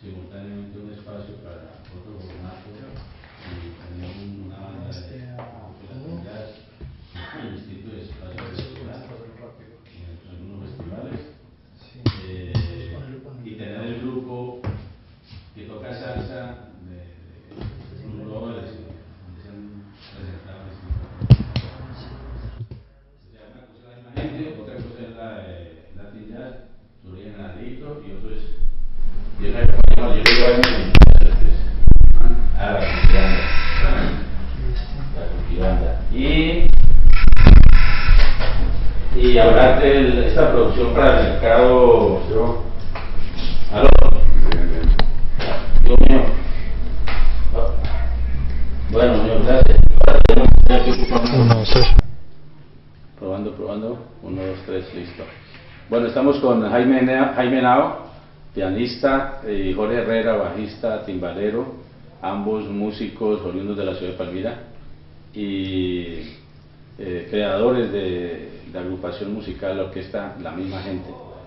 simultáneamente un espacio para otro formato y también una banda de Latin Jazz en distintos espacios de ciudad, en algunos festivales, y tener el grupo que toca salsa de un brothers donde se han presentado una cosa es la misma gente, otra cosa es la Latin Jazz, su origen en Alito y otro es yo digo a la cultivanda y hablar de esta producción para el mercado. ¿Aló? Dios mío. Bueno, señor, gracias. Probando. 1, 2, 3, listo. Bueno, estamos con Jaime Nao, pianista, y Jorge Herrera, bajista, timbalero, ambos músicos oriundos de la ciudad de Palmira y creadores de la agrupación musical, la orquesta La Misma Gente.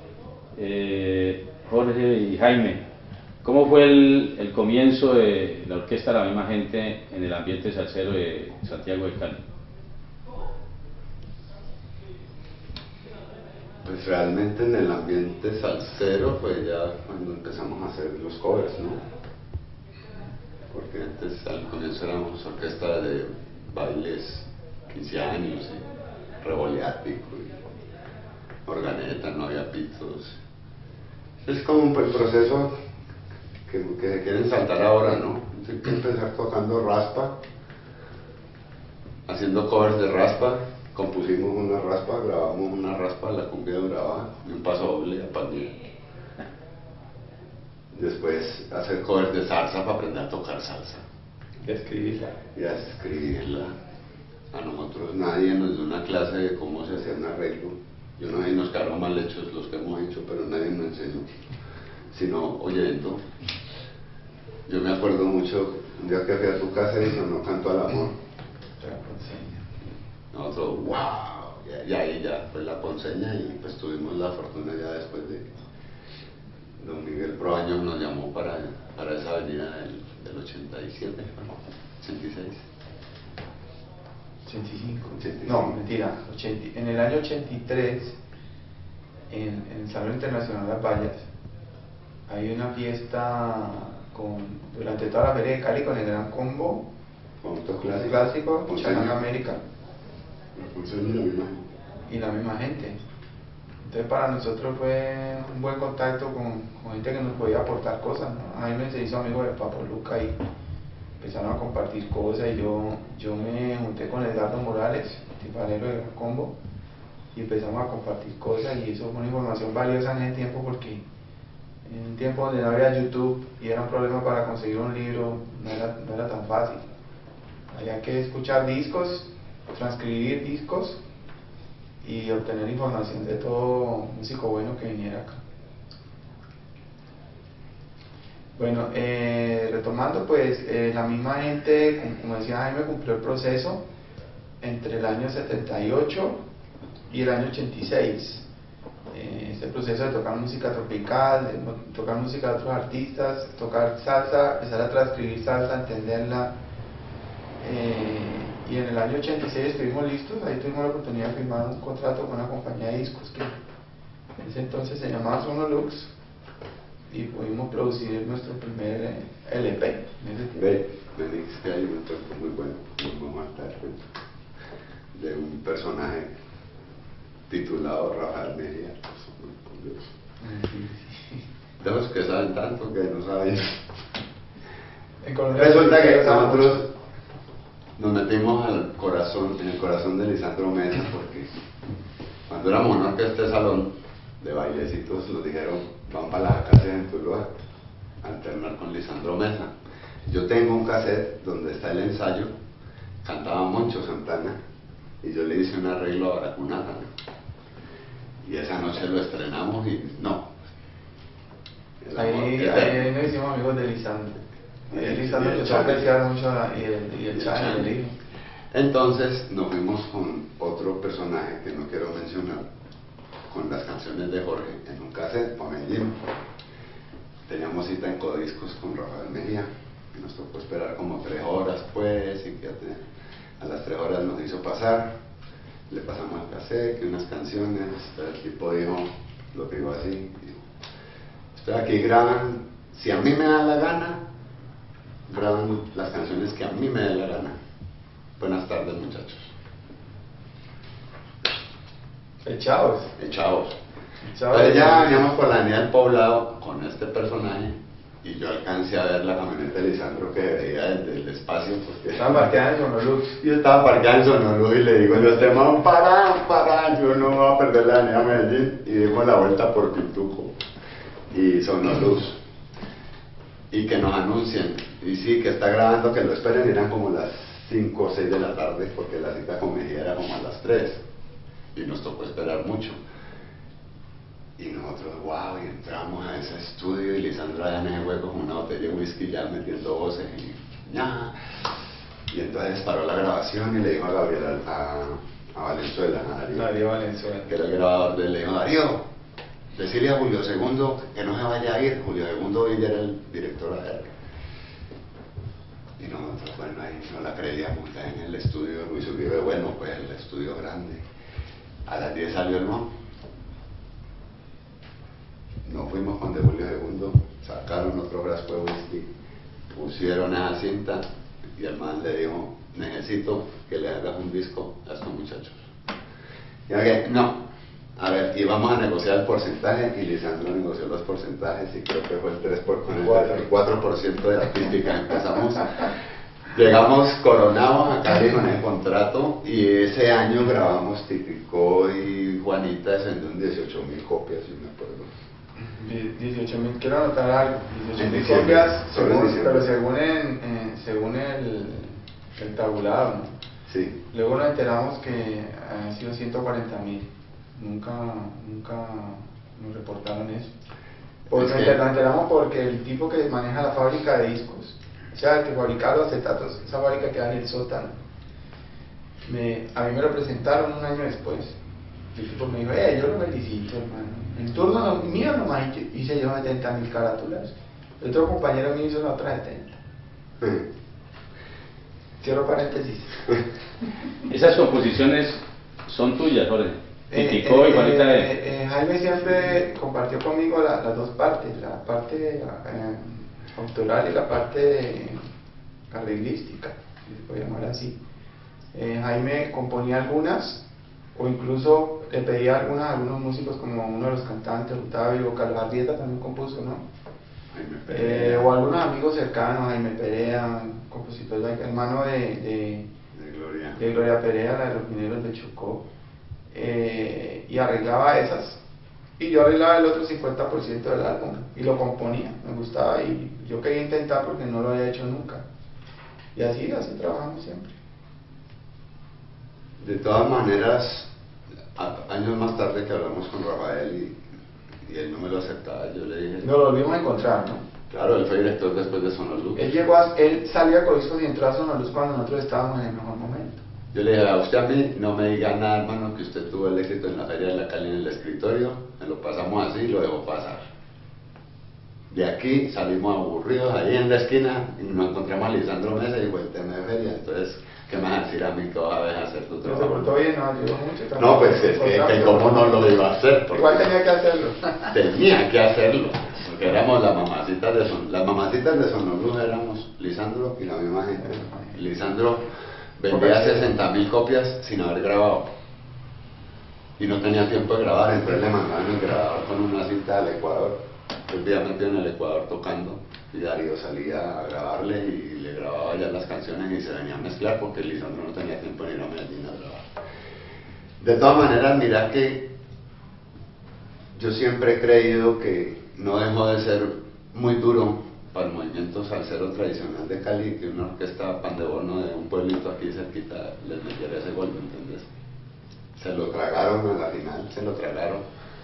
Jorge y Jaime, ¿cómo fue el comienzo de la orquesta La Misma Gente en el ambiente salsero de Santiago de Cali? Pues realmente en el ambiente salsero fue ya cuando empezamos a hacer los covers, ¿no? Porque antes al comienzo éramos orquesta de bailes 15 años y revoleático y organeta, no había pitos. Es como un proceso que se quieren saltar ahora, ¿no? Hay que empezar tocando raspa, haciendo covers de raspa. Compusimos una raspa, grabamos una raspa, la cumbia duraba y un paso doble a Palmira. Después hacer covers de salsa para aprender a tocar salsa. Y escribirla. Y a escribirla. A nosotros nadie nos dio una clase de cómo se hacía un arreglo. Yo no sé si nos quedaron mal hechos los que hemos hecho, pero nadie nos enseñó, sino oyendo. Yo me acuerdo mucho, un día que fui a tu casa y sonó Canto al Amor. Nosotros, wow, y ahí ya fue la ponceña y pues tuvimos la fortuna ya después de don Miguel Proaño nos llamó para esa avenida del 87, 86. 85. 85. No, mentira, 80, en el año 83, en el Salón Internacional Las Vallas, hay una fiesta durante toda la Feria de Cali con el Gran Combo, clásico, Charanga América. Y la misma gente. Entonces para nosotros fue un buen contacto con gente que nos podía aportar cosas, ¿no? A mí me se hizo amigo de Papo Luca y empezaron a compartir cosas y yo me junté con Edgardo Morales, timbalero de Gran Combo, y empezamos a compartir cosas y eso fue una información valiosa en ese tiempo porque en un tiempo donde no había YouTube y era un problema para conseguir un libro, no era tan fácil. Había que escuchar discos, transcribir discos y obtener información de todo músico bueno que viniera acá. Bueno, retomando pues, La Misma Gente, como decía Jaime, cumplió el proceso entre el año 78 y el año 86. Este proceso de tocar música tropical, de tocar música de otros artistas, tocar salsa, empezar a transcribir salsa, entenderla. Y en el año 86 estuvimos listos, ahí tuvimos la oportunidad de firmar un contrato con una compañía de discos que en ese entonces se llamaba Sonolux y pudimos producir nuestro primer LP. Me dijiste ahí un cuento muy bueno, muy mal de un personaje titulado Rafael Mejía. De los que saben tanto que no saben. Resulta que nosotros nos metimos en el corazón de Lisandro Mesa porque cuando éramos una orquesta de salón de bailecitos nos dijeron van para las casas en Tuluá a alternar con Lisandro Mesa. Yo tengo un cassette donde está el ensayo, cantaba Moncho Santana y yo le hice un arreglo a Baracunata y esa noche lo estrenamos y no. Ahí nos hicimos amigos de Lisandro. Lisandro empezó a apreciar mucho y el Chávez. Entonces nos fuimos con otro personaje que no quiero mencionar, con las canciones de Jorge en un cassette para Medellín. teníamos cita en Codiscos con Rafael Mejía, y nos tocó esperar como 3 horas pues, y que a las 3 horas nos hizo pasar, le pasamos el cassette, que unas canciones, pero el tipo dijo, lo digo así, dijo, estoy aquí, graban, si a mí me da la gana, graban las canciones que a mí me dé la gana. Buenas tardes, muchachos. Echados. Echados. Echados. Entonces ya veníamos por la avenida del Poblado con este personaje y yo alcancé a ver la camioneta de Lisandro que veía desde el espacio. Estaba parqueada en Sonolux. Yo estaba parqueada en Sonolux y le digo yo a este man, para, yo no voy a perder la avenida Medellín. Y dimos la vuelta por Pituco y Sonolux. Y que nos anuncien. Y sí, que está grabando, que lo esperen, eran como las 5 o 6 de la tarde, porque la cita con Mejía era como a las 3. Y nos tocó esperar mucho. Y nosotros, wow, y entramos a ese estudio y Lisandro allá en ese hueco con una botella de whisky ya metiendo voces y ya. Y entonces paró la grabación y le dijo a Gabriel, a Valenzuela, a Darío Valenzuela, que era el grabador, le dijo, Darío, decirle a Julio II que no se vaya a ir. Julio II Villa era el director de AR. Y nosotros, bueno, ahí no la creíamos, en el estudio de Luis Uribe, bueno, pues el estudio grande. A las 10 salió el man. Nos fuimos con de Julio II, sacaron otro frasco de whisky, pusieron esa cinta y el man le dijo, necesito que le hagas un disco a estos muchachos. Y okay, no, a ver, y vamos a negociar el porcentaje, y Lisandro negoció los porcentajes y creo que fue el 4% de la crítica. Empezamos, llegamos coronados acá con el contrato y ese año grabamos Titicó y Juanita, se vendió 18.000 copias, si me acuerdo. 18.000, quiero anotar algo, 18.000 copias, según el tabulado, ¿no? Sí. Luego nos enteramos que han sido 140.000, nunca nos reportaron eso. Porque nos enteramos porque el tipo que maneja la fábrica de discos, o sea, el que fabricaba los acetatos, esa fábrica queda en el sótano, a mí me lo presentaron un año después. El tipo me dijo, yo lo felicito, hermano. En turno mío nomás hice yo 70.000 carátulas. El otro compañero mío hizo la otra 70. Cierro paréntesis. Esas composiciones son tuyas, Jorge. Titicó y Juanita Jaime siempre compartió conmigo las dos partes, la parte autoral y la parte arreglística, si se puede llamar así. Jaime componía algunas, o incluso le pedía a algunos músicos, como uno de los cantantes, Octavio, Carlos Arrieta también compuso, ¿no? O algunos amigos cercanos, Jaime Perea, compositor, hermano de Gloria Perea, la de los mineros de Chocó, y arreglaba esas, y yo arreglaba el otro 50% del álbum, y lo componía, me gustaba, y yo quería intentar porque no lo había hecho nunca, y así trabajamos siempre. De todas maneras, años más tarde que hablamos con Rafael y él no me lo aceptaba, yo le dije... Nos lo volvimos a encontrar, ¿no? Claro, él fue director después de Sonolux. Él salía a Codiscos y entró a Sonolux cuando nosotros estábamos en el mejor momento. Yo le dije, a usted a mí no me diga nada, hermano, que usted tuvo el éxito en la Feria de la Cali en el escritorio, me lo pasamos así y lo dejó pasar. De aquí salimos aburridos, ahí en la esquina, y nos encontramos a Lisandro Mesa y dijo, el tema de feria, entonces... ¿Qué me vas a decir a mí que vas a dejar hacer tu trabajo? No se portó bien, no ayudó mucho. No, pues es que cómo no lo iba a hacer. Igual tenía que hacerlo. Tenía que hacerlo, porque éramos las mamacitas de Sonolux, éramos Lisandro y la misma gente. Lisandro vendía 60.000 copias sin haber grabado. Y no tenía tiempo de grabar, entonces le mandaban el grabador con una cinta al Ecuador. El día metido en el Ecuador tocando. Y Darío salía a grabarle y le grababa ya las canciones y se venía a mezclar porque Lisandro no tenía tiempo de ir a Medellín a grabar. De todas maneras, mira que yo siempre he creído que no dejó de ser muy duro para el movimiento salsero tradicional de Cali que una orquesta pandebono de un pueblito aquí cerquita les metiera ese golpe, ¿entendés? Se lo tragaron a la final, se lo tragaron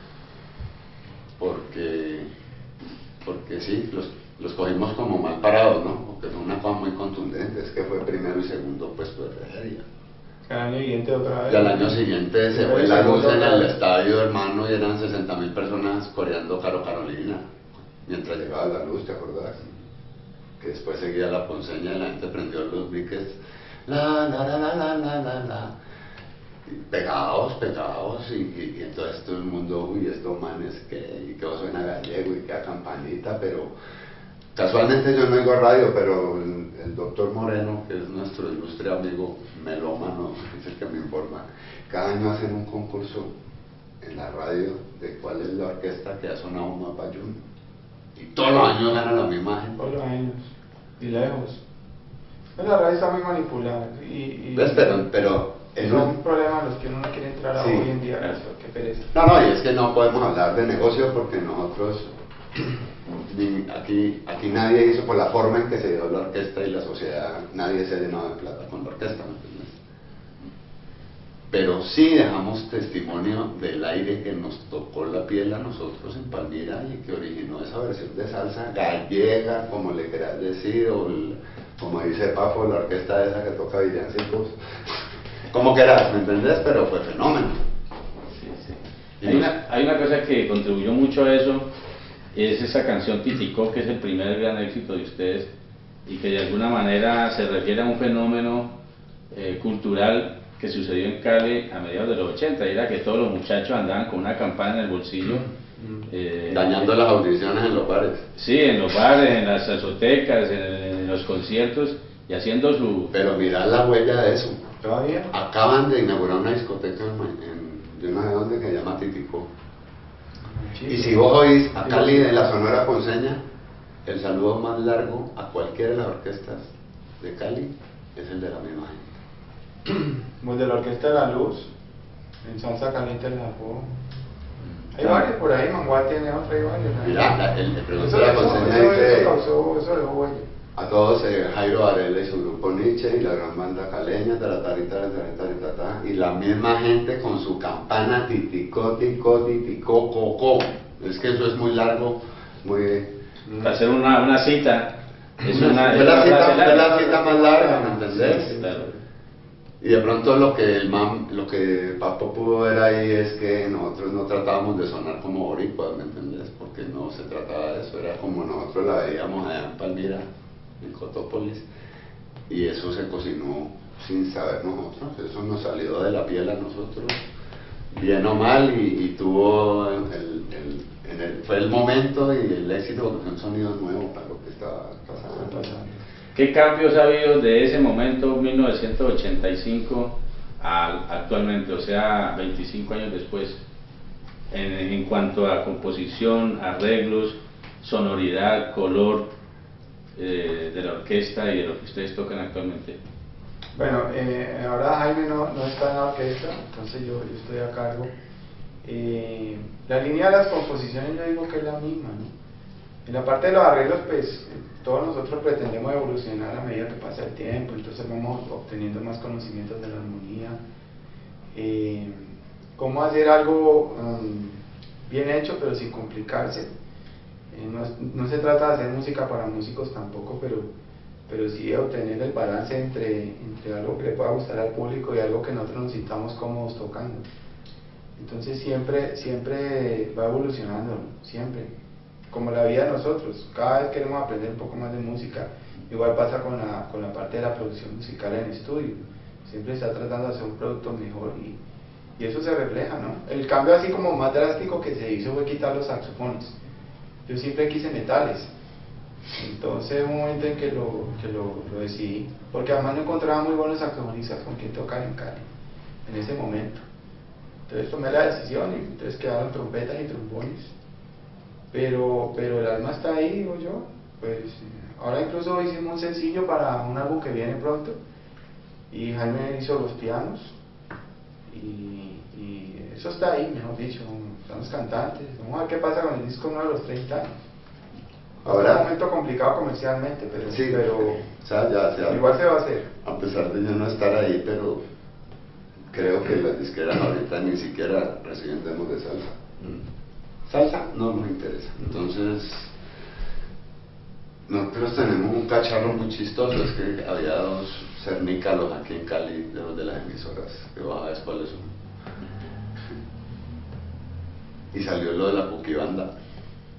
porque sí, los cogimos como mal parados, ¿no? Porque fue una cosa muy contundente, es que fue primero y segundo puesto de feria. Al año siguiente otra vez. Y al año siguiente se fue la luz en el estadio, hermano, y eran 60.000 personas coreando Caro Carolina. mientras llegaba la luz, ¿te acordás? Que después seguía la ponceña y la gente prendió los briques, la la la la la la la la, y pegados, y entonces todo el mundo, uy, estos manes que suena gallego y que a campanita, pero casualmente yo no oigo radio, pero el doctor Moreno, que es nuestro ilustre amigo melómano, es el que me informa, cada año hacen un concurso en la radio de cuál es la orquesta que ha sonado más bayún, y todos los años ganan la misma gente. Todos los años, y lejos. Pues la radio está muy manipulada ¿Ves? Pero son problemas los que uno no quiere entrar a sí, hoy en día, eso, qué pereza. No, y es que no podemos hablar de negocio porque nosotros, aquí nadie hizo por la forma en que se dio la orquesta y la sociedad, nadie se llenó de plata con la orquesta, ¿me entiendes? Pero sí dejamos testimonio del aire que nos tocó la piel a nosotros en Palmira y que originó esa versión de salsa gallega, como le quieras decir, o como dice Pafo, la orquesta esa que toca villancicos, como quieras, ¿me entendés? Pero fue fenómeno. Sí, sí. Hay una cosa que contribuyó mucho a eso, es esa canción Titicó, que es el primer gran éxito de ustedes y que de alguna manera se refiere a un fenómeno cultural que sucedió en Cali a mediados de los 80, y era que todos los muchachos andaban con una campana en el bolsillo. Dañando las audiciones en los bares. Sí, en los bares, en las azotecas, en los conciertos, y haciendo su... Pero mirad la huella de eso. ¿Todavía? Acaban de inaugurar una discoteca yo no sé dónde, que se llama Titicó. Sí, Y si vos oís a Cali de la Sonora Ponceña, el saludo más largo a cualquiera de las orquestas de Cali es el de la misma gente. Pues de la Orquesta de la Luz, en Salsa Caliente en la Juego. Hay varios por ahí, Manguá tiene otro, hay varios. Mira, el pregunta de la Ponceña dice: eso dejó huella. a todos Jairo Varela y su grupo Nietzsche y la gran banda caleña, y la misma gente con su campana titicó, coco. Es que eso es muy largo, muy... Para hacer una cita, es una... Fue la cita más larga, ¿me entendés? Sí, claro. Y de pronto lo que Papo pudo ver ahí es que nosotros no tratábamos de sonar como boricuas, ¿me entendés? Porque no se trataba de eso, era como nosotros la veíamos allá en Palmira, en Cotópolis, y eso se cocinó sin saber nosotros, eso nos salió de la piel a nosotros, bien o mal, y tuvo fue el momento y el éxito, porque fue un sonido nuevo para lo que estaba pasando. ¿Qué cambios ha habido de ese momento, 1985, actualmente, o sea, 25 años después, en cuanto a composición, arreglos, sonoridad, color de la orquesta y de lo que ustedes tocan actualmente? Bueno, ahora Jaime no está en la orquesta, entonces yo estoy a cargo. La línea de las composiciones yo digo que es la misma, ¿no? En la parte de los arreglos, pues todos nosotros pretendemos evolucionar a medida que pasa el tiempo, entonces vamos obteniendo más conocimientos de la armonía, cómo hacer algo bien hecho pero sin complicarse. No se trata de hacer música para músicos tampoco, pero sí de obtener el balance entre algo que le pueda gustar al público y algo que nosotros nos sintamos cómodos tocando. Entonces siempre va evolucionando, siempre, como la vida de nosotros. Cada vez queremos aprender un poco más de música. Igual pasa con la parte de la producción musical en estudio. Siempre se está tratando de hacer un producto mejor y eso se refleja, ¿no? El cambio así como más drástico que se hizo fue quitar los saxofones. Yo siempre quise metales. Entonces hubo un momento en que lo decidí, porque además no encontraba muy buenos saxofonistas con quien tocar en Cali en ese momento. Entonces tomé la decisión y entonces quedaron trompetas y trombones. Pero el alma está ahí, digo yo. Pues ahora incluso hicimos un sencillo para un álbum que viene pronto y Jaime hizo los pianos y eso está ahí, mejor dicho. Estamos cantantes, vamos a ver qué pasa con el disco nuevo de los 30 años. Ahora es un momento complicado comercialmente, pero, sí, pero o sea, igual se va a hacer. A pesar de yo no estar ahí, pero creo que las disqueras ahorita ni siquiera reciben demos de salsa. Salsa no nos interesa. Entonces, nosotros tenemos un cacharro muy chistoso, es que había dos cernícalos aquí en Cali, de los de las emisoras, que vos sabes cuáles son. Y salió lo de la Puquibanda.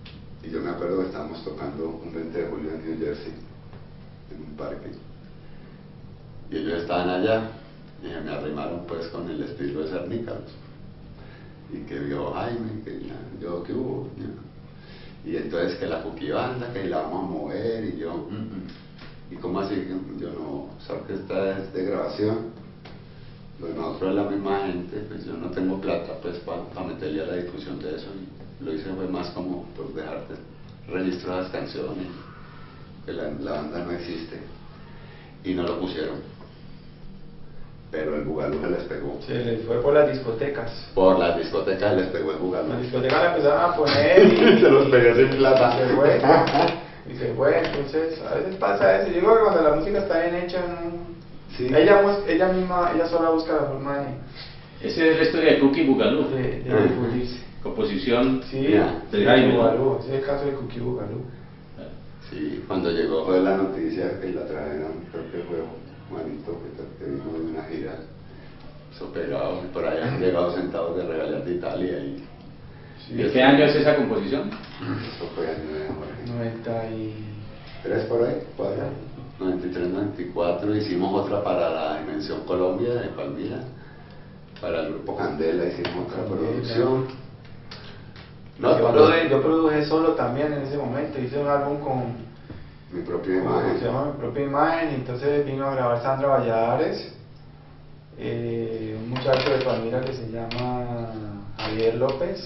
Y yo me acuerdo que estábamos tocando un 20 de julio en New Jersey, en un parque. Y ellos estaban allá, y me arrimaron pues con el estilo de Cernícalos. Y que vio Jaime, que yo, ¿qué hubo? Y entonces que la cuquibanda, que la vamos a mover, y yo, ¿y cómo así? Yo no, esa orquesta es de grabación. Pues nosotros es la misma gente, pues yo no tengo plata pues para meterle a la difusión de eso, y lo hice fue más como por dejarte registro de las canciones, que la banda no existe, y no lo pusieron, pero el Bugalú se les pegó. Se les fue por las discotecas. Por las discotecas les pegó el Bugalú. Las discotecas la empezaron a poner y se los pegué sin plata. Y se fue, y se fue, entonces a veces pasa eso. Yo creo que cuando la música está bien hecha, Sí. ella misma, ella sola busca la forma Esa es la historia de Cookie Bugalú. de difundirse. Composición Sí, de Jaime, ¿no? Bugalú, ese es el caso de Cookie Bugalú. Sí, cuando llegó fue la noticia que la trajeron, creo que fue Juanito, que vino de una gira, superado, y por ahí han llegado sentados de regalar de Italia. Y ¿De qué año es esa composición? eso fue en 93 por ahí, 93, 94, hicimos otra para la Dimensión Colombia de Palmira, para el grupo Candela hicimos otra producción. Yo produje solo también en ese momento, hice un álbum con Mi propia imagen. se llama Mi propia imagen, y entonces vino a grabar Sandra Valladares, un muchacho de Palmira que se llama Javier López,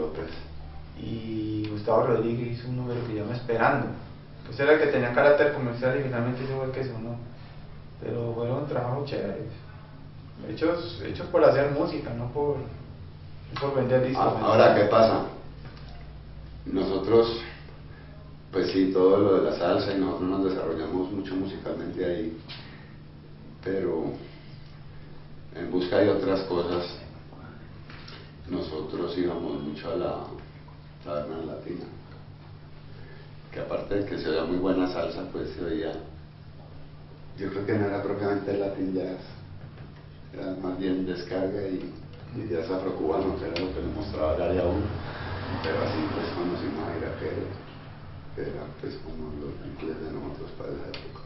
y Gustavo Rodríguez hizo un número que se llama Esperando. Ese era el que tenía carácter comercial y finalmente ese fue el que sonó. Pero fueron trabajos chéveres, hechos por hacer música, no por vender discos. Ahora, ¿qué pasa? Nosotros, pues sí, todo lo de la salsa, y nosotros nos desarrollamos mucho musicalmente ahí, pero en busca de otras cosas, nosotros íbamos mucho a la taberna latina, que aparte de que se oía muy buena salsa, pues se oía, yo creo que no era propiamente Latin jazz, era más bien descarga y jazz afrocubano, que era lo que le mostraba Gary Aún, pero así pues conocimos a Ira Pérez, que era pues como los Beatles de nosotros para esa época.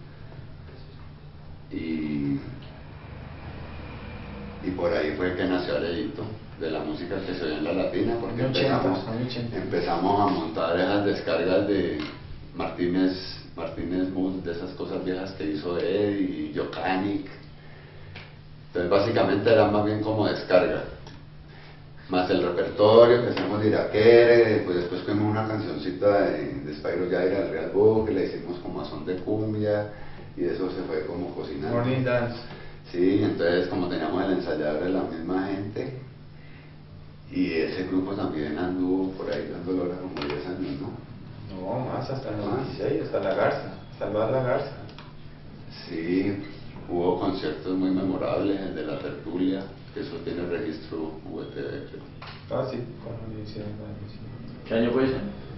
Y por ahí fue que nació Arellito, de la música que se oye en la latina, porque empezamos a montar esas descargas de Martínez Mood, de esas cosas viejas que hizo él, y Yocanic. Entonces básicamente era más bien como descarga, más el repertorio que hacemos de Iraquere, pues después fuimos una cancioncita de Spyro Jaira del Real Book, que le hicimos como a son de cumbia, y eso se fue como cocinando. Morning Dance. Sí, entonces como teníamos el ensayador de la misma gente, y ese grupo también anduvo por ahí dando lora como 10 años, ¿no? No, más, hasta los 16, hasta La Garza, Salvar La Garza. Sí, hubo conciertos muy memorables, el de La Tertulia, que eso tiene registro VTV, creo. Ah, sí, cuando lo hicieron. ¿Qué año fue ese?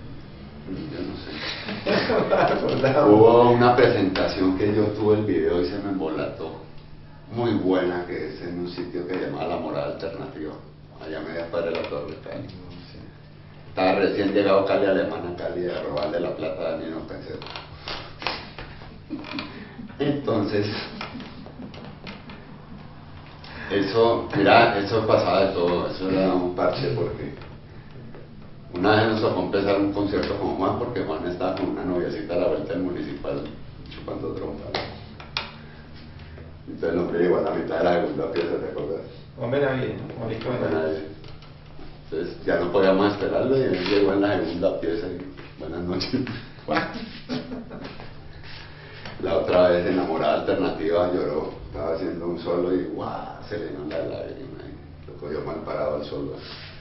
Yo no sé. Hubo una presentación que yo tuve el video y se me embolató, muy buena, que es en un sitio que se llama La Morada Alternativa, allá media padre de la Torre Cali. Estaba recién llegado Cali Alemán a Cali a robarle la plata a Nino Pencero. Entonces, eso, mira, eso pasaba de todo, eso era un parche, porque una vez nos tocó empezar un concierto con Juan, porque Juan estaba con una noviecita a la vuelta del municipal chupando trompa. Entonces el hombre llegó a la mitad de la segunda pieza, ¿te acuerdas? Hombre, nadie, ¿no? Entonces ya no podíamos esperarlo, y él llegó en la segunda pieza y buenas noches. La otra vez en La Morada Alternativa lloró, estaba haciendo un solo y ¡guau! Se le llenó la lágrima y lo cogió mal parado al solo.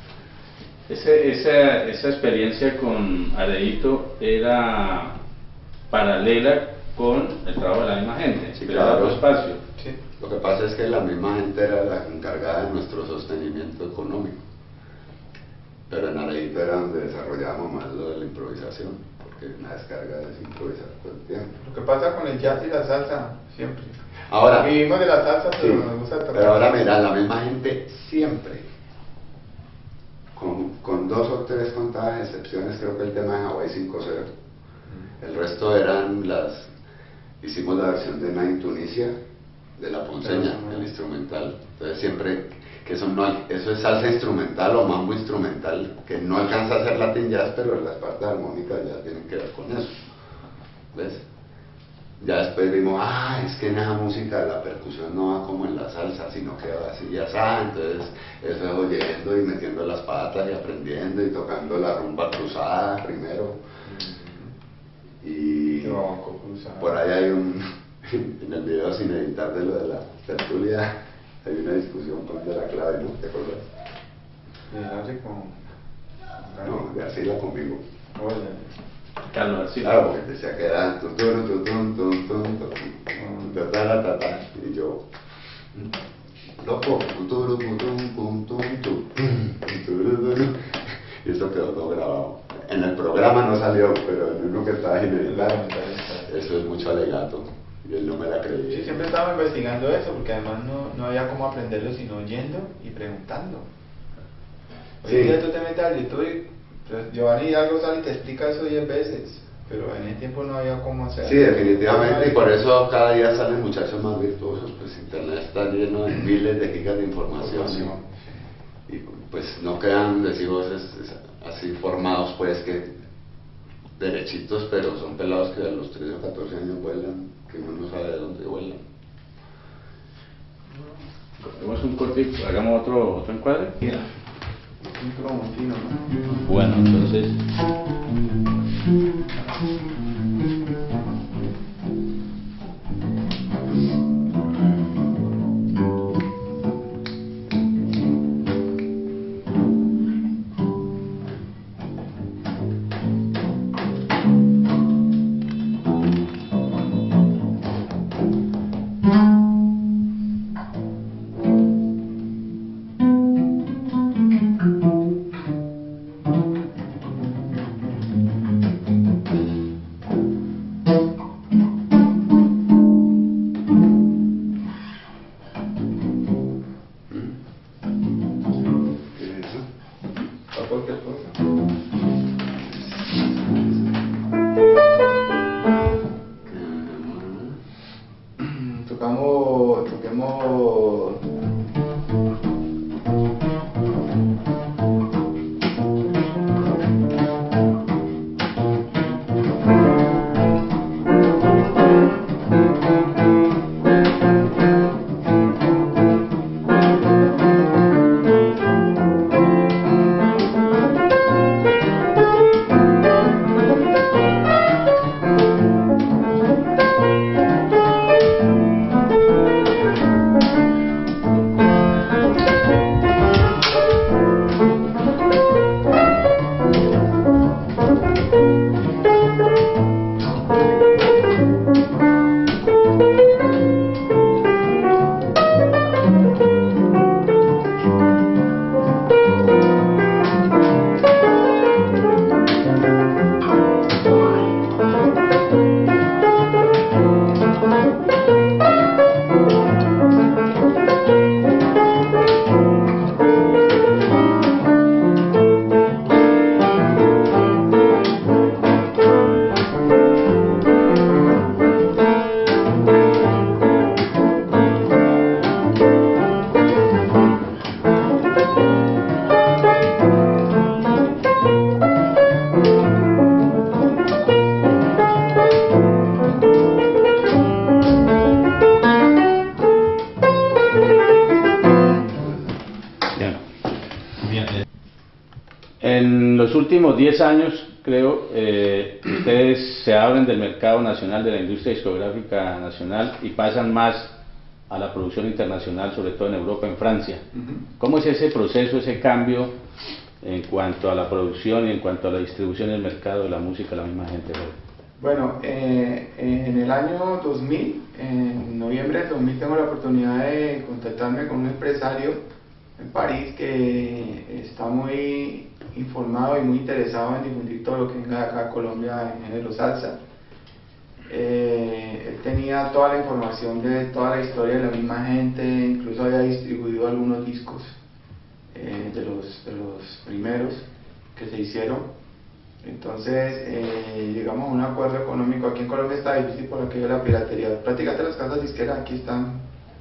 Esa experiencia con Arellito era paralela con el trabajo de la misma gente, Sí, pero claro. era otro espacio. Sí. Lo que pasa es que la misma gente era la encargada de nuestro sostenimiento económico, pero en Arellito era donde desarrollábamos más lo de la improvisación, porque una descarga es improvisar todo el tiempo. Lo que pasa con el jazz y la salsa, siempre. Ahora, Vivimos de la salsa, pero sí, nos gusta tocar. pero ahora mira, la misma gente siempre, con 2 o 3 contadas excepciones, creo que el tema de Hawaii 5.0. El resto eran hicimos la versión de Night Tunisia, de la ponceña, el instrumental. Entonces siempre, que eso es salsa instrumental o mambo instrumental, que no alcanza a ser Latin jazz, pero las partes armónicas ya tienen que ver con eso. ¿Ves? Ya después vimos, es que en esa música la percusión no va como en la salsa, sino que va así y así, entonces eso es oyendo y metiendo las patas y aprendiendo y tocando la rumba cruzada primero. Y por ahí hay en el video sin editar de lo de la tertulia, hay una discusión con de la clave, ¿no? ¿Te acuerdas? No, de Arcila conmigo. Carlos Arcila. Claro, porque decía que era y yo, loco, y eso quedó todo grabado. En el programa no salió, pero en uno que estaba sin editar, eso es mucho alegato, y él no me la creía. Sí, siempre estaba investigando eso, porque además no había cómo aprenderlo sino oyendo y preguntando. Hoy en día tú te metes al YouTube y Giovanni Hidalgo sale y te explica eso 10 veces, pero en ese tiempo no había cómo hacerlo. Sí, definitivamente, y por eso cada día salen muchachos más virtuosos, pues internet está lleno de miles de gigas de información, y pues no quedan, decimos, así formados, pues, que derechitos, pero son pelados que a los 13 o 14 años vuelan, que uno no sabe de dónde vuelan. Hacemos un cortito, hagamos otro encuadre. Mira, un cromontino, ¿no? Bueno, entonces... Toquemos En los últimos 10 años, creo, ustedes se abren del mercado nacional, de la industria discográfica nacional, y pasan más a la producción internacional, sobre todo en Europa, en Francia. ¿Cómo es ese proceso, ese cambio en cuanto a la producción y en cuanto a la distribución del mercado de la música, la misma gente? Bueno, en el año 2000, en noviembre del 2000, tengo la oportunidad de contactarme con un empresario en París que está muy informado y muy interesado en difundir todo lo que venga de acá a Colombia en género salsa. Él tenía toda la información de toda la historia de la misma gente, incluso había distribuido algunos discos de los primeros, que se hicieron. Entonces llegamos a un acuerdo económico. Aquí en Colombia está difícil por aquello de la piratería. Prácticamente las casas disqueras aquí están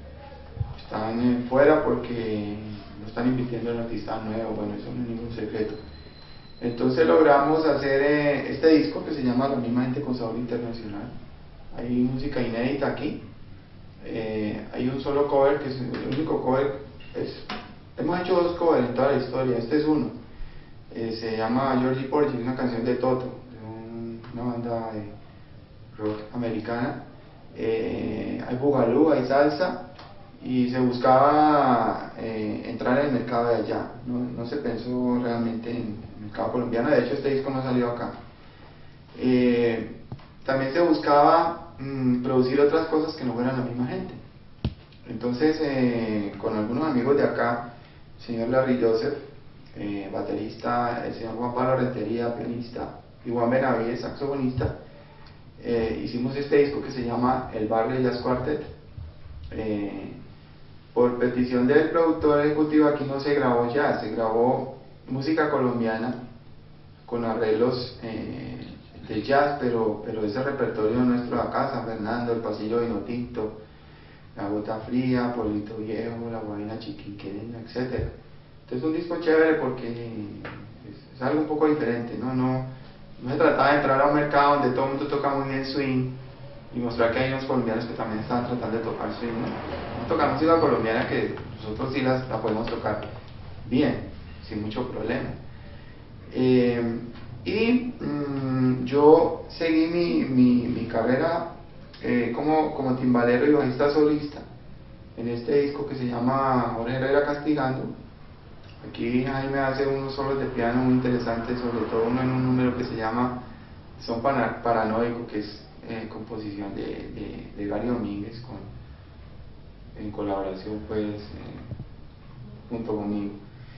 fuera porque no están invirtiendo en artistas nuevos. Bueno, eso no es ningún secreto. Entonces logramos hacer este disco que se llama La misma gente con sabor internacional. Hay música inédita aquí. Hay un solo cover, que es el único cover. Hemos hecho 2 covers en toda la historia. Este es uno. Se llama Georgie Porgy, una canción de Toto, de una banda de rock americana. Hay bugalú, hay salsa, y se buscaba entrar en el mercado de allá. No se pensó realmente en el mercado colombiano. De hecho, este disco no salió acá. También se buscaba producir otras cosas que no fueran la misma gente. Entonces, con algunos amigos de acá, el señor Larry Joseph, baterista, el señor Juan Pablo Rentería, pianista, y Juan Benavides, saxofonista, hicimos este disco que se llama El Barley Jazz Quartet. Por petición del productor ejecutivo, aquí no se grabó jazz, se grabó música colombiana con arreglos de jazz, pero ese repertorio nuestro de acá, San Fernando, El Pasillo Vino Tinto, La Gota Fría, Pueblito Viejo, La Guabina Chiquinqueña, etc. Entonces un disco chévere porque es algo un poco diferente, no se trataba de entrar a un mercado donde todo el mundo toca muy bien swing y mostrar que hay unos colombianos que también están tratando de tocar swing, ¿no? Tocamos música colombiana que nosotros sí la podemos tocar bien, sin mucho problema. Yo seguí mi carrera como timbalero y bajista solista en este disco que se llama Jorge Herrera Castigando. Aquí Jaime hace unos solos de piano muy interesantes, sobre todo uno en un número que se llama Son Paranoico, que es composición de Gary Domínguez en colaboración pues junto conmigo.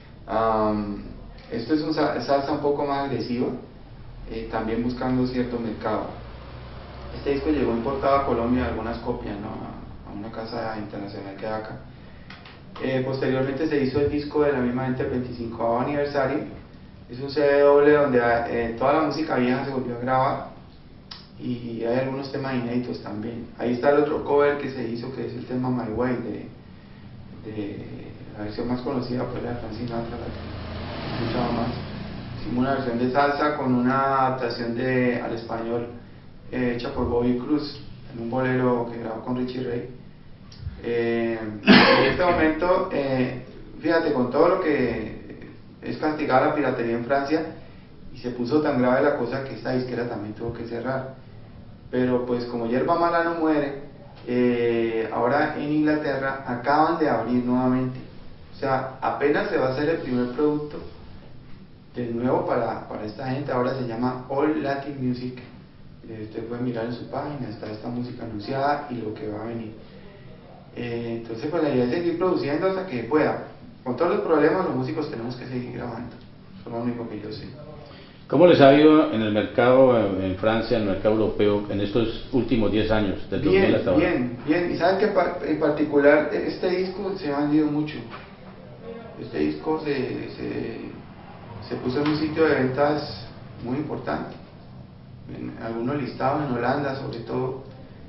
Esto es una salsa un poco más agresiva, también buscando cierto mercado. Este disco llegó importado a Colombia, algunas copias, ¿no? a una casa internacional que hay acá. Posteriormente se hizo el disco de La misma gente, el 25º aniversario. Es un CD doble donde toda la música vieja se volvió a grabar y hay algunos temas inéditos también. Ahí está el otro cover que se hizo, que es el tema My Way, de la versión más conocida, pues la de Frank Sinatra, la que he escuchado más. Hicimos una versión de salsa con una adaptación al español hecha por Bobby Cruz en un bolero que grabó con Richie Ray. En este momento, fíjate, con todo lo que es castigada la piratería en Francia, y se puso tan grave la cosa que esta disquera también tuvo que cerrar. Pero pues como hierba mala no muere, ahora en Inglaterra acaban de abrir nuevamente. O sea, apenas se va a hacer el primer producto de nuevo para esta gente. Ahora se llama All Latin Music. Usted puede mirar en su página, está esta música anunciada y lo que va a venir. Entonces pues la idea es seguir produciendo hasta que pueda. Con todos los problemas, los músicos tenemos que seguir grabando. Eso es lo único que yo sé. ¿Cómo les ha ido en el mercado en Francia, en el mercado europeo, en estos últimos 10 años, del 2000 hasta ahora? Bien. Y saben que en particular este disco se ha vendido mucho. Este disco se puso en un sitio de ventas muy importante. En algunos listados en Holanda, sobre todo.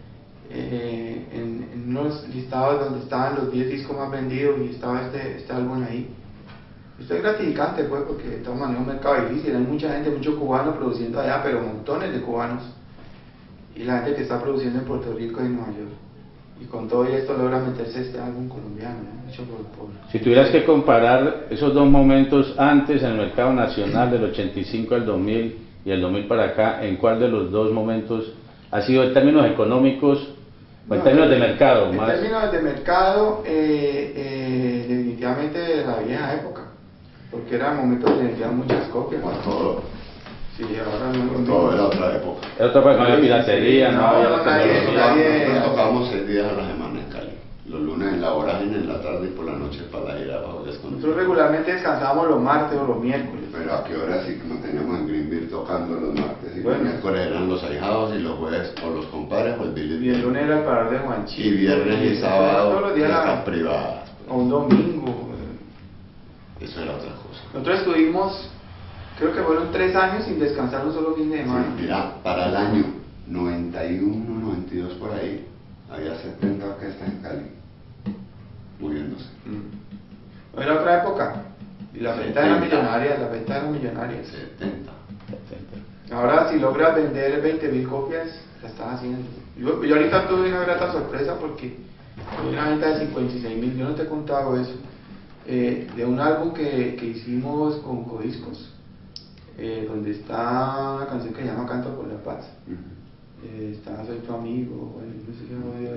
En unos listados donde estaban los 10 discos más vendidos y estaba este álbum ahí. Esto es gratificante pues, porque de todas maneras es un mercado difícil, hay mucha gente, muchos cubanos produciendo allá, pero montones de cubanos, y la gente que está produciendo en Puerto Rico y en Nueva York, y con todo esto logra meterse este álbum colombiano, ¿no? Hecho por Si tuvieras que comparar esos dos momentos antes en el mercado nacional, del 85 al 2000 y el 2000 para acá, ¿en cuál de los dos momentos ha sido en términos económicos o en términos de mercado? En términos de mercado, definitivamente de la vieja época, porque era el momento de enviar muchas copias. Como todo. Sí, ahora no Como todo era otra época. Era otra época, no había piratería, no había la nadie- Nosotros tocábamos 6 días a la semana en Cali. Los lunes en la vorágine, en la tarde y por la noche para ir abajo desconocido. Nosotros regularmente descansábamos los martes o los miércoles. Pero a qué hora sí que nos teníamos en Greenville tocando los martes y Bueno. los miércoles eran los ahijados y los jueves o los compadres o el Billy. Y el lunes era el parador de Juanchito. Y viernes y sábado todos los días fiestas privadas. o un domingo. Eso era otra cosa. Nosotros estuvimos Creo que fueron 3 años sin descansar un solo fin de semana. Sí, mira, para el año 91, 92 por ahí, había 70 orquestas en Cali, moviéndose. Era otra época. Y la venta era millonaria, la venta era millonaria. 70. Ahora, si logras vender 20.000 copias, la estás haciendo. Yo ahorita tuve una grata sorpresa porque tuve una venta de 56.000, yo no te he contado eso, de un álbum que hicimos con Codiscos, donde está una canción que se llama Canto por la Paz. Está Soy tu amigo, bueno, no sé si no oído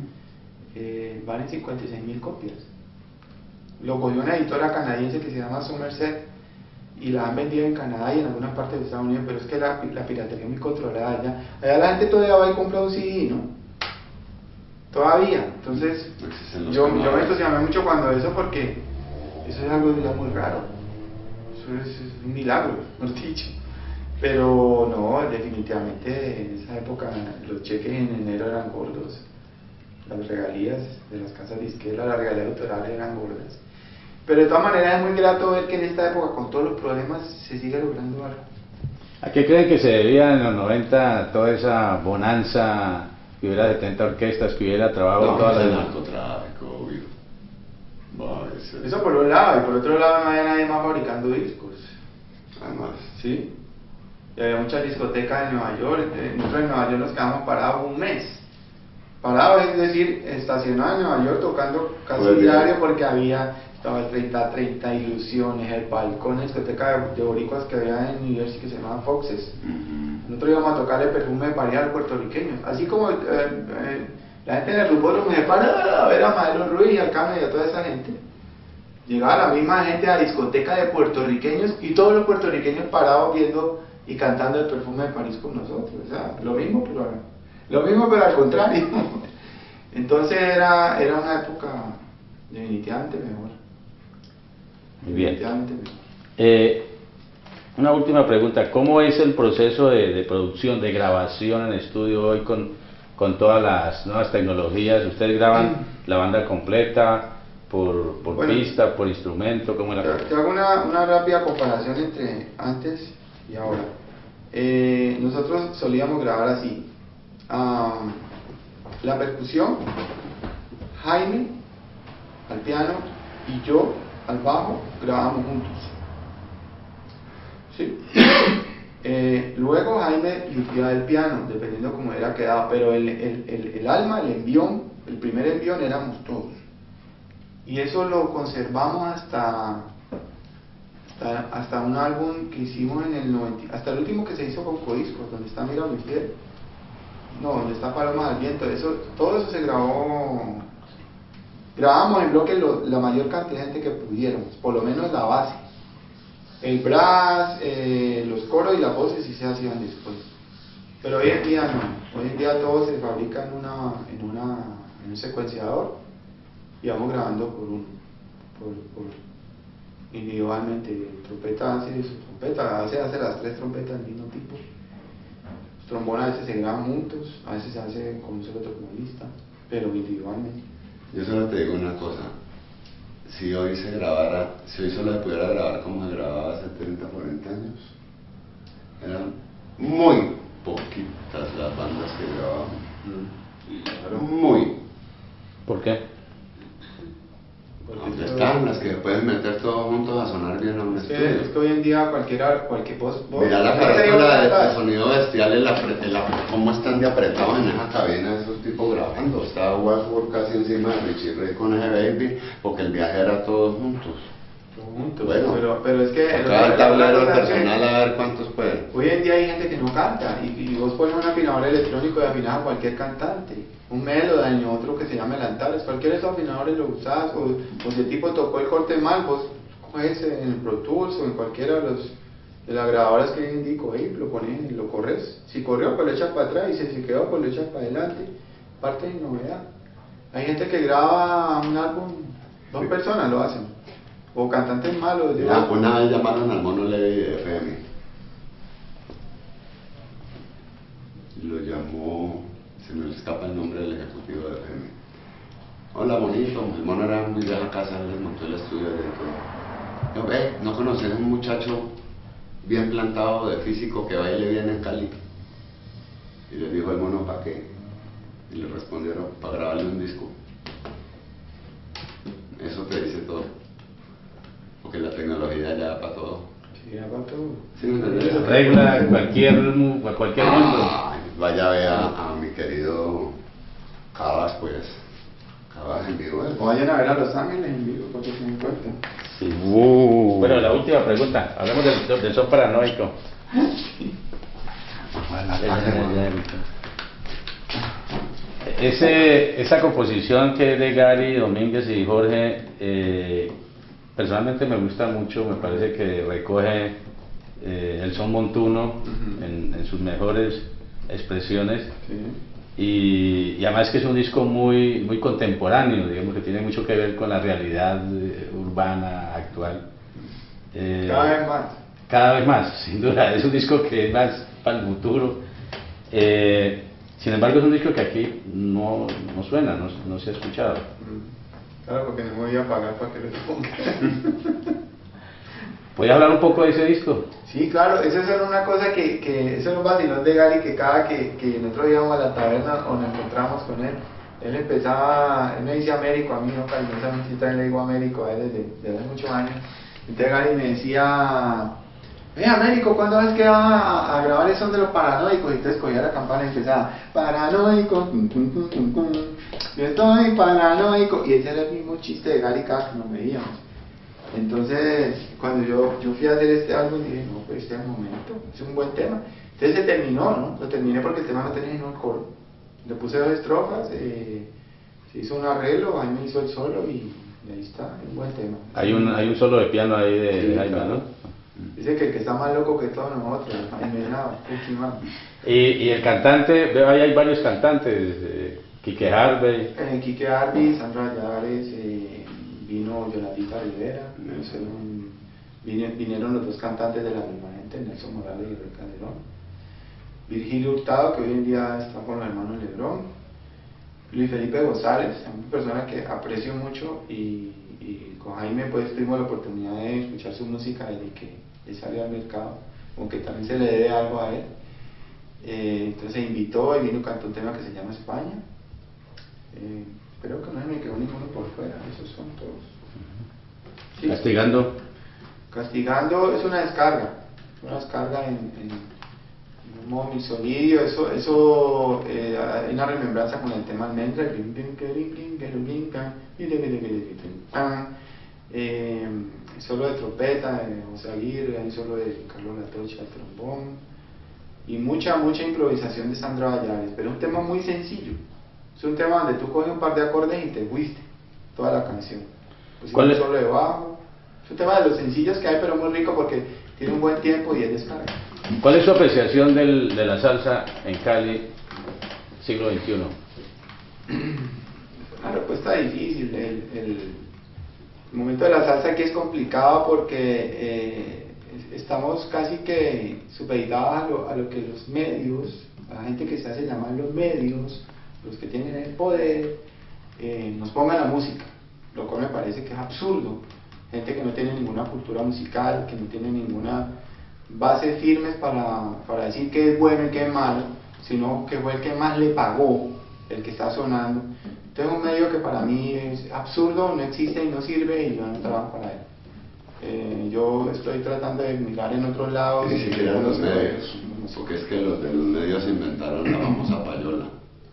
esa. Valen 56.000 copias. Lo cogió una editora canadiense que se llama Somerset y la han vendido en Canadá y en algunas partes de Estados Unidos, pero es que la piratería es muy controlada allá. Allá la gente todavía va y compra un CD, ¿no? Todavía. Entonces, yo me entusiasmé mucho cuando eso, porque eso es algo ya muy raro. Eso es un milagro, mejor dicho. Pero no, definitivamente en esa época los cheques en enero eran gordos. Las regalías de las casas disqueras, las regalías autorales eran gordas. Pero de todas maneras es muy grato ver que en esta época, con todos los problemas, se sigue logrando algo. ¿A qué creen que se debía en los 90 toda esa bonanza, que hubiera 70 orquestas, que hubiera trabajo en todas el las... narcotráfico, obvio. Eso por un lado, y por otro lado no había nadie más fabricando discos. Además. Sí. Y había muchas discotecas en Nueva York. Nosotros en Nueva York nos quedamos parados un mes. Parados, es decir, estacionados en Nueva York tocando casi diario, porque estaba el 30-30, Ilusiones, El Balcón, discoteca de boricuas que había en New Jersey que se llamaban Foxes. Nosotros íbamos a tocar el Perfume de París a los puertorriqueños. Así como la gente en el Rupódromo se para a ver a Maelo Ruiz y al Cano y a toda esa gente. Llegaba la misma gente a la discoteca de puertorriqueños y todos los puertorriqueños parados viendo y cantando el Perfume de París con nosotros. O sea, lo mismo pero al contrario. Entonces era una época definitivamente mejor. Muy bien. Definitivamente mejor. Una última pregunta, ¿cómo es el proceso de producción, de grabación en estudio hoy con todas las nuevas tecnologías? ¿Ustedes graban la banda completa, por bueno, pista, por instrumento? ¿Cómo es la cosa? Te hago una rápida comparación entre antes y ahora. Nosotros solíamos grabar así. La percusión, Jaime al piano y yo al bajo grabábamos juntos. ¿Sí? Luego Jaime limpiaba el piano, dependiendo cómo era quedado, pero el alma, el envión, el primer envión éramos todos. Y eso lo conservamos hasta un álbum que hicimos en el 90, hasta el último que se hizo con Codiscos, donde está Mira mi piel. No, donde está Paloma del Viento. Todo eso se grabó. Grabamos en bloque la mayor cantidad de gente que pudiéramos, por lo menos la base. El brass, los coros y las voces sí se hacían después. Pero hoy en día no. Hoy en día todo se fabrica en un secuenciador y vamos grabando individualmente. Trompeta hace su trompeta, a veces hace las 3 trompetas del mismo tipo. Los trombones a veces se graban juntos, a veces se hace con un solo trombonista, pero individualmente. Yo solo te digo una cosa. Si hoy solo se pudiera grabar como se grababa hace 30, 40 años, eran muy poquitas las bandas que grababan. Muy. ¿Por qué? ¿Dónde están las que pueden meter todos juntos a sonar bien a un estudio? Es que hoy en día cualquier voz mira la carátula de Sonido Bestial, cómo están de apretados en esa cabina esos tipos grabando. Estaba Westworld casi encima de Richie Ray con ese Baby, porque el viaje era todos juntos. Bueno, pero es que cada tablero personal a ver cuántos pueden. Hoy en día hay gente que no canta y vos pones un afinador electrónico y afinas a cualquier cantante, un Melodyne, otro que se llama el Antares, cualquiera de esos afinadores lo usás, o si el tipo tocó el corte mal, vos coges en el Pro Tools o en cualquiera de las grabadoras que indico, ahí lo pones y lo corres. Si corrió, pues lo echas para atrás, y si se quedó, pues lo echas para adelante. Parte de novedad. Hay gente que graba un álbum, 2 personas lo hacen. O cantantes malos. Una vez llamaron al Mono Levi de FM. Lo llamó, se me escapa el nombre del ejecutivo de FM. Hola, bonito. El Mono era muy de la casa, les montó el estudio de todo. Yo, ¿no conoces a un muchacho bien plantado de físico que baile bien en Cali. Y le dijo el mono, ¿para qué? Y le respondieron, para grabarle un disco. Eso te dice todo. Porque la tecnología ya da para todo. Sí, ya para todo. ¿Sí me entendés? Arregla cualquier mundo. Ay, vaya a ver a mi querido Cabas, pues. Cabas en vivo. O vayan a ver a Los Ángeles en vivo, porque se me cuenta. Sí. Bueno, la última pregunta. Hablemos del son paranoico. Esa composición que es de Gary Domínguez y Jorge, personalmente me gusta mucho, me parece que recoge el son montuno en sus mejores expresiones. Sí. Y además que es un disco muy contemporáneo, digamos que tiene mucho que ver con la realidad urbana actual. Cada vez más. Cada vez más, sin duda, es un disco que es más para el futuro. Sin embargo, es un disco que aquí no suena, no se ha escuchado. Claro, porque no me voy a pagar para que lo ponga. ¿Puedes hablar un poco de ese disco? Sí, claro, eso es una cosa que eso es un vacilón de Gary, que cada que nosotros íbamos a la taberna o nos encontramos con él me dice Américo, a mí no, cariñosamente yo también le digo Américo a él desde hace muchos años. Entonces Gary me decía, Américo, ¿cuándo ves que va a grabar el son de los paranoicos? Y entonces cogía la campana y empezaba, paranoico, yo estoy paranoico, y ese era el mismo chiste de Gary cada que nos veíamos. Entonces, cuando yo fui a hacer este álbum, dije, no, pues este es el momento, es un buen tema. Entonces se terminó, ¿no? Lo terminé porque el tema no tenía ningún coro. Le puse 2 estrofas, se hizo un arreglo, ahí me hizo el solo y ahí está, es un buen tema. Hay un solo de piano ahí de Jaime, ¿no? Dice que el que está más loco que todos nosotros, Jaime Nava, Y el cantante, veo ahí hay varios cantantes, Quique Harvey. Quique Harvey, Sandra Ayares, vino Jonatita Rivera, vinieron los 2 cantantes de la misma gente, Nelson Morales y Rey Calderón, Virgilio Hurtado, que hoy en día está con los hermanos Lebrón, Luis Felipe González, una persona que aprecio mucho y con Jaime pues tuvimos la oportunidad de escuchar su música desde que él salió al mercado, aunque también se le debe algo a él. Entonces se invitó y vino y cantó un tema que se llama España. Creo que no se me quedó ninguno por fuera, esos son todos. Sí. Castigando es una descarga en un modo mixolidio, eso hay una remembranza con el tema Almendra, solo de trompeta, José Aguirre, hay solo de Carlos Latocha, el trombón, y mucha improvisación de Sandra Vallares, pero es un tema muy sencillo. Es un tema donde tú coges un par de acordes y te fuiste toda la canción. Pues ¿Cuál es? Solo de bajo. Es un tema de los sencillos que hay, pero muy rico porque tiene un buen tiempo y es descarga. ¿Cuál es su apreciación de la salsa en Cali, siglo XXI? Una respuesta difícil. El momento de la salsa aquí es complicado porque estamos casi que supeditados a lo que los medios, a la gente que se hace llamar los medios, los que tienen el poder, nos pongan la música, lo cual me parece que es absurdo. Gente que no tiene ninguna cultura musical, que no tiene ninguna base firmes para decir qué es bueno y qué es malo, sino que fue el que más le pagó, el que está sonando. Entonces es un medio que para mí es absurdo, no existe y no sirve y yo no trabajo para él. Yo estoy tratando de mirar en otros lados. Ni siquiera los medios, porque es que los de los medios inventaron la famosa payola.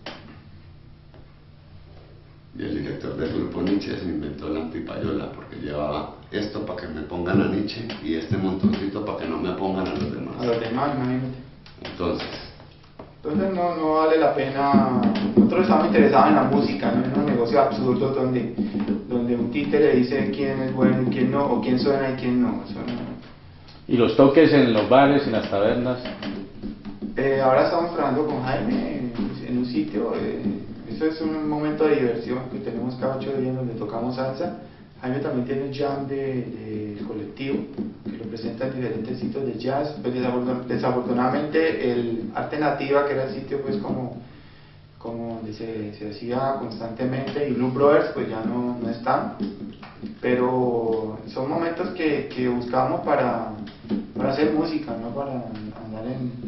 Y el director del grupo Nietzsche se inventó la antipayola porque llevaba esto para que me pongan a Nietzsche y este montoncito para que no me pongan a los demás. A los demás, imagínate. Entonces no vale la pena. Nosotros estamos interesados en la música, no en un negocio absurdo donde un títere dice quién es bueno y quién no, o quién suena y quién no. Eso no. ¿Y los toques en los bares, en las tabernas? Ahora estamos trabajando con Jaime en un sitio. Eso es un momento de diversión que tenemos cada 8 días donde tocamos salsa. Jaime también tiene un jam de colectivo que lo presenta en diferentes sitios de jazz. Pues desafortunadamente el Arte Nativa, que era el sitio pues como como donde se hacía constantemente, y Blue Brothers pues ya no están, pero son momentos que buscamos para hacer música, no para andar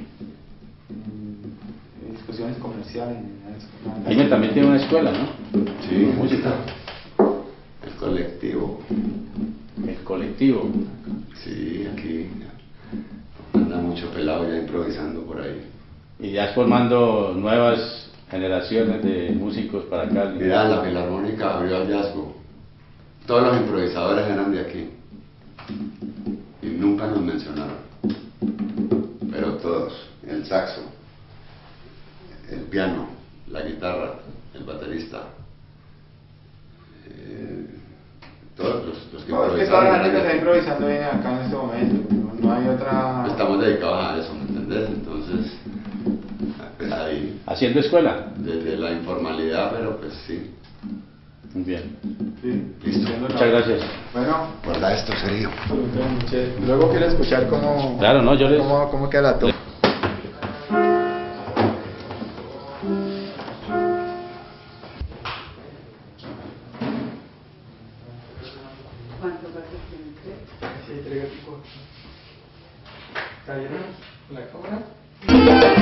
en discusiones comerciales. Jaime también tiene una escuela, ¿no? Sí, Música. el colectivo. El colectivo. Sí, aquí anda mucho pelado ya improvisando por ahí. Y ya formando nuevas generaciones de músicos para Cali. Mira, la Filarmónica abrió hallazgo. Todos los improvisadores eran de aquí. Y nunca nos mencionaron. Pero todos. El saxo, el piano, la guitarra, el baterista. Todos los que No, es que toda la gente que está improvisaron. improvisando viene acá en este momento, no hay otra... Estamos dedicados a eso, ¿me entendés? Entonces, pues ahí, ¿Haciendo escuela? desde la informalidad, pero pues sí. Muy bien. Sí, Listo. Muchas gracias. Bueno, Guarda esto, Sergio. luego quiero escuchar cómo, Claro, no, yo les... cómo queda la toma. ¿Cuántos gatos tienen? ¿Tres? Sí, tres gaticos. ¿Cayeron la cámara?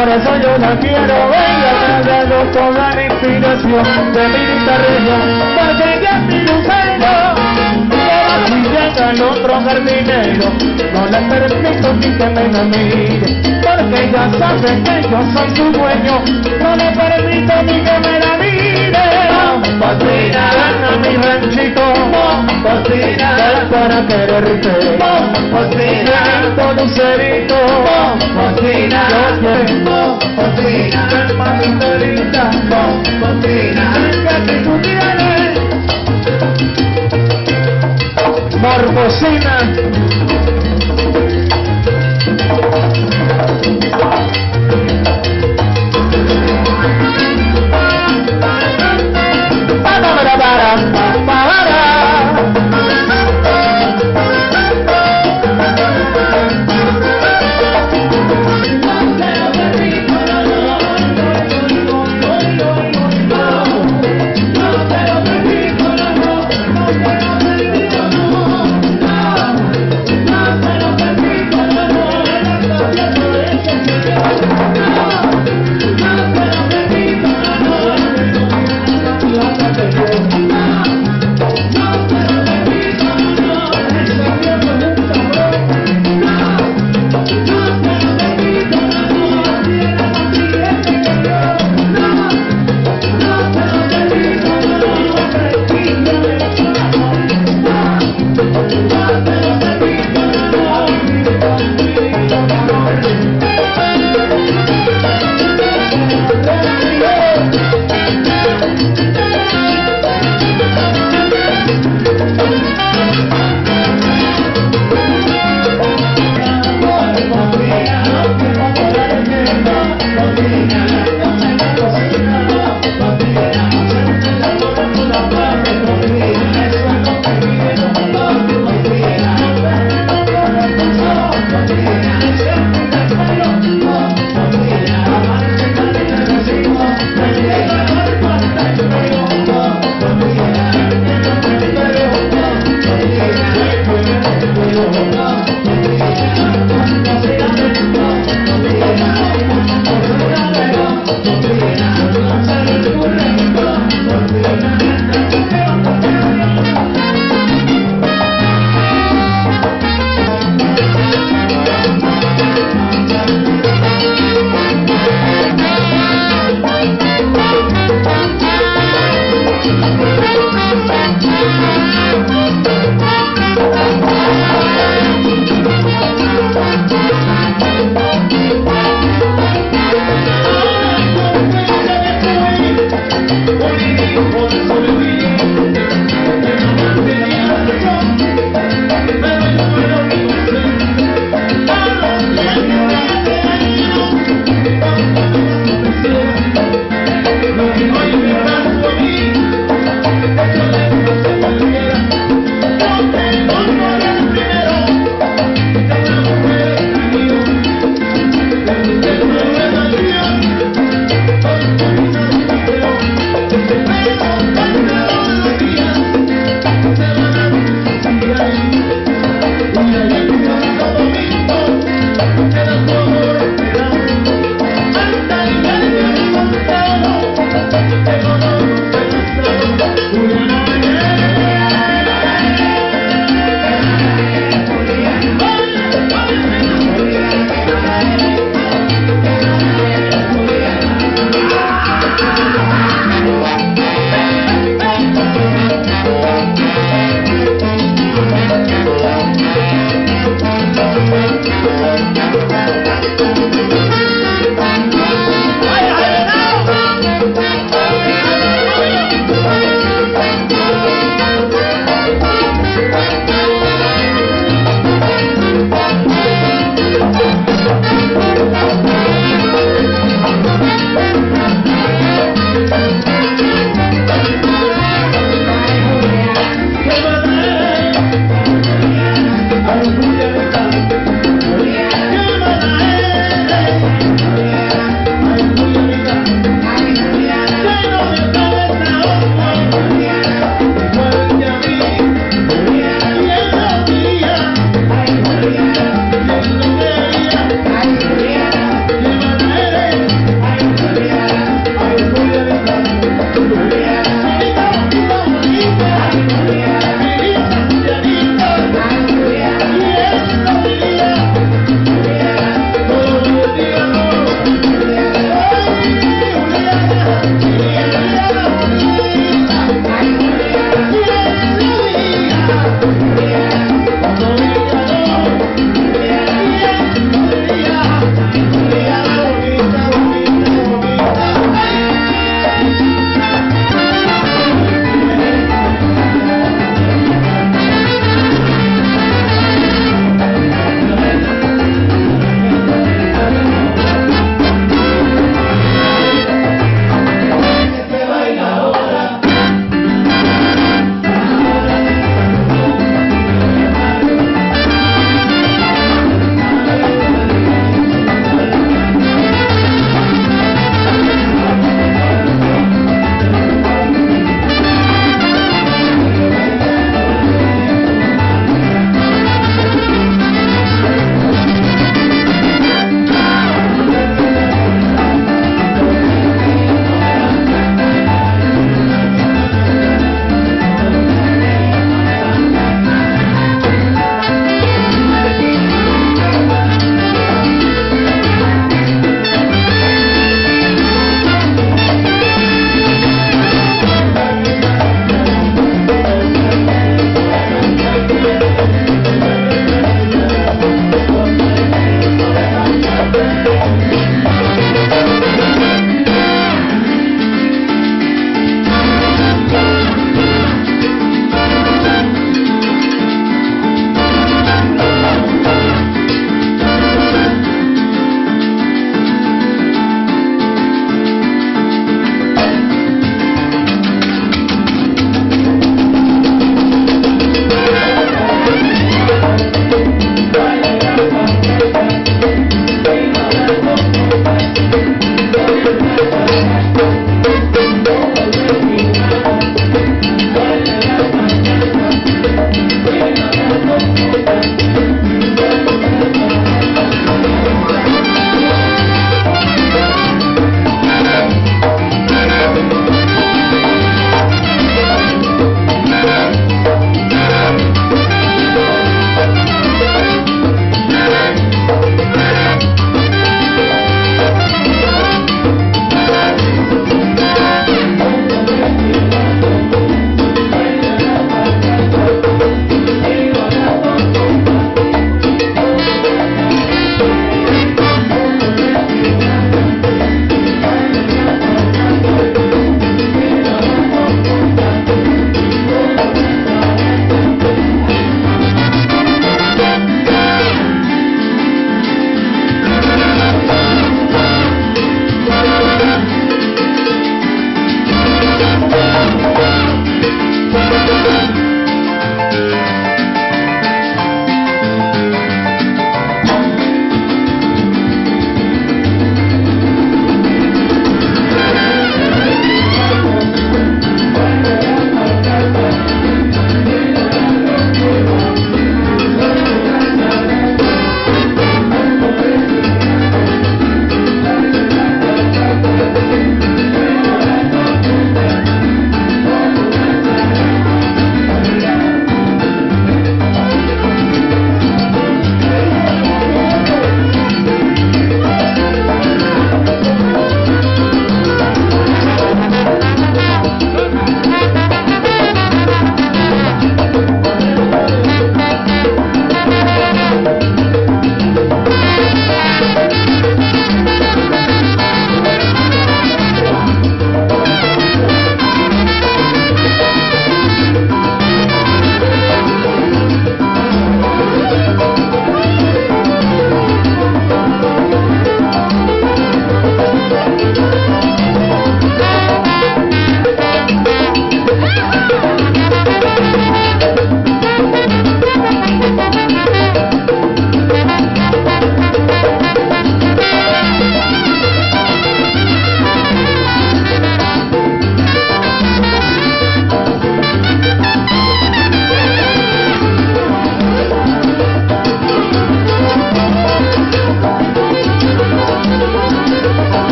Por eso yo la quiero, ella me ha dado toda la inspiración de mi linda región, porque ella es mi lucero. Pero si llega el otro jardinero, no le permito ni que me la mire, porque ella sabe que yo soy su dueño, no le permito ni que me la mire. Cocina, a mi ranchito, cocina, para quererte, cocina, todo lucerito, cocina, cocina, hermanita linda, cocina, que tú tienes, Morbocina.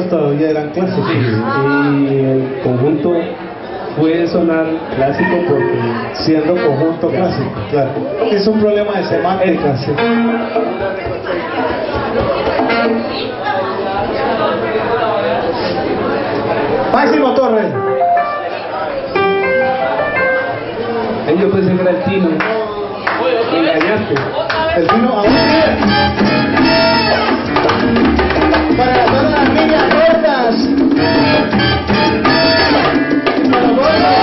todavía eran clásicos y el conjunto puede sonar clásico porque siendo conjunto clásico, claro. Es un problema de semántica, sí. Máximo Torres. Yo pensé que era el Tino. Me engañaste. El Tino aún sigue. Para todas las niñas gordas. Para gordas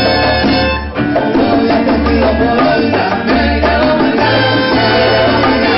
como yo.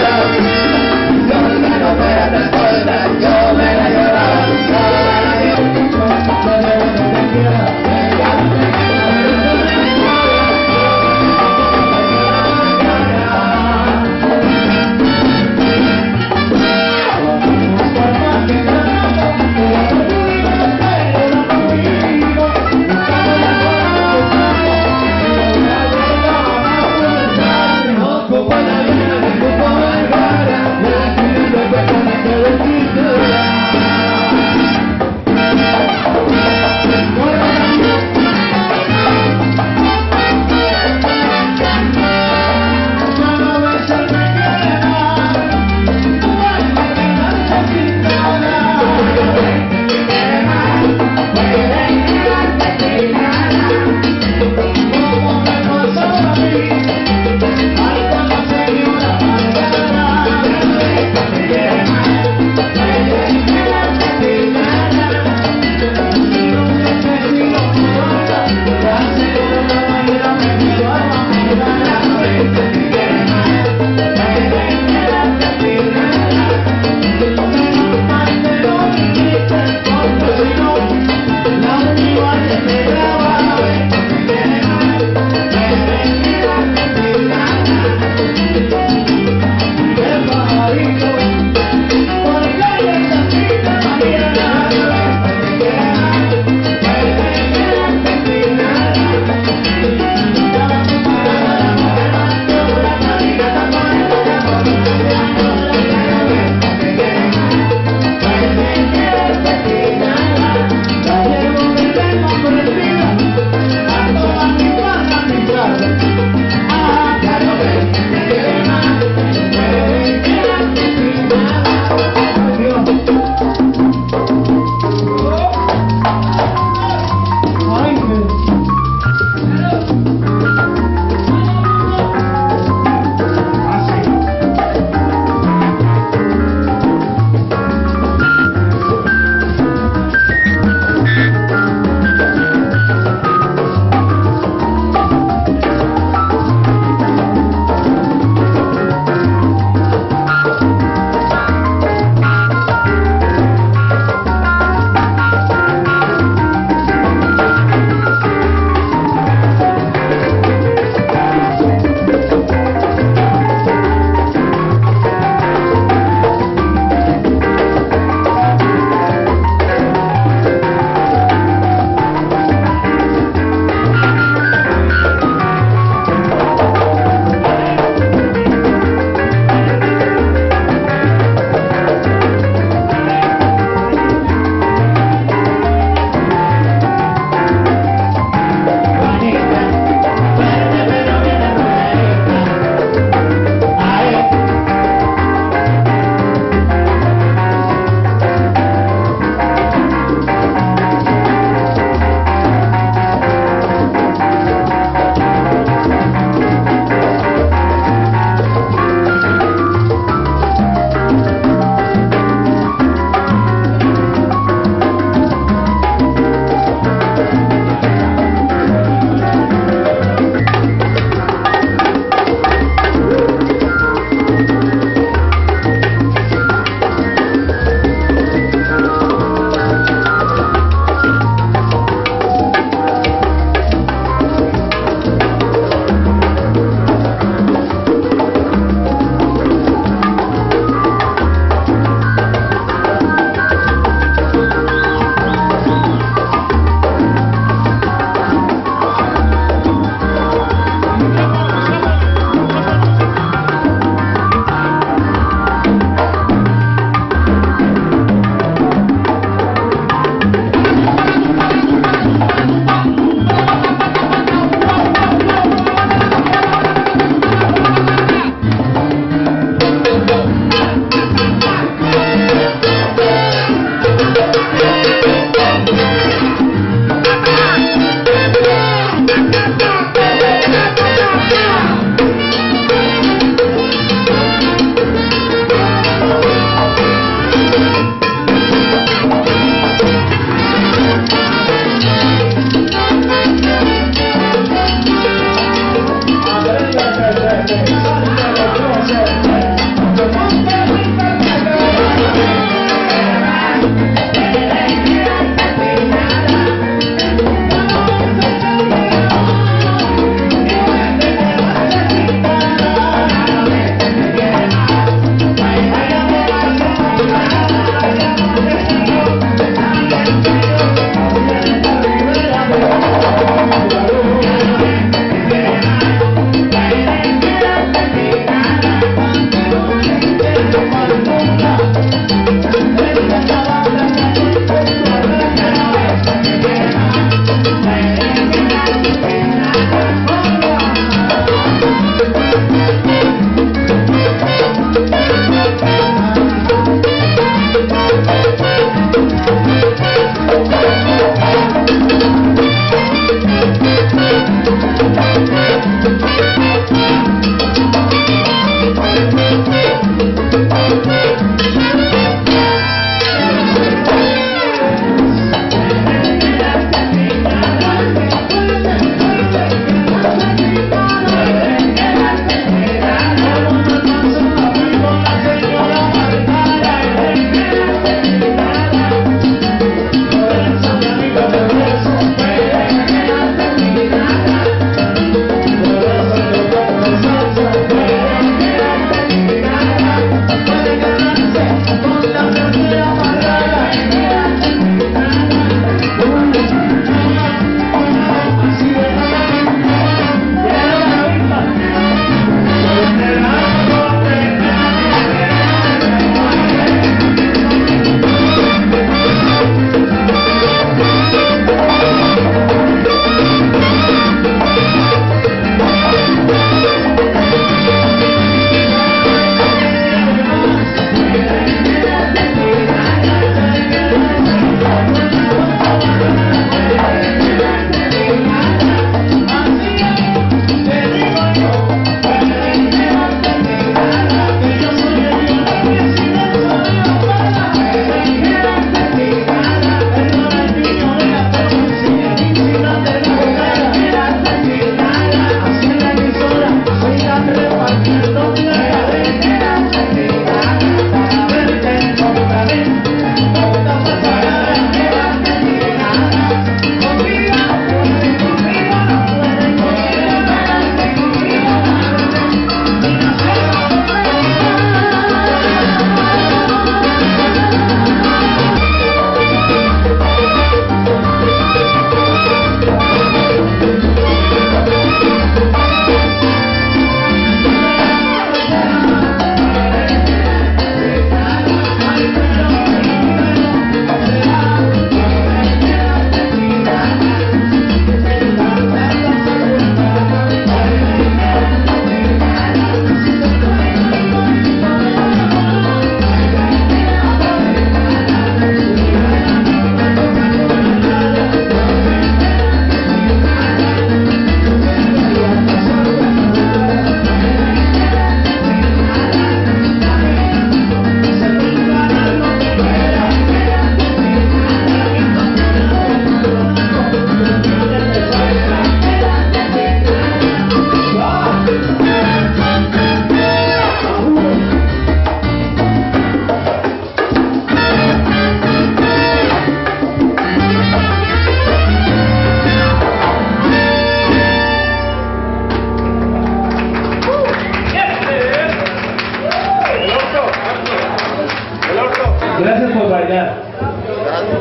Gracias por bailar.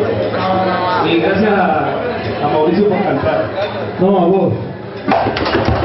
Y gracias a Mauricio por cantar. No, a vos.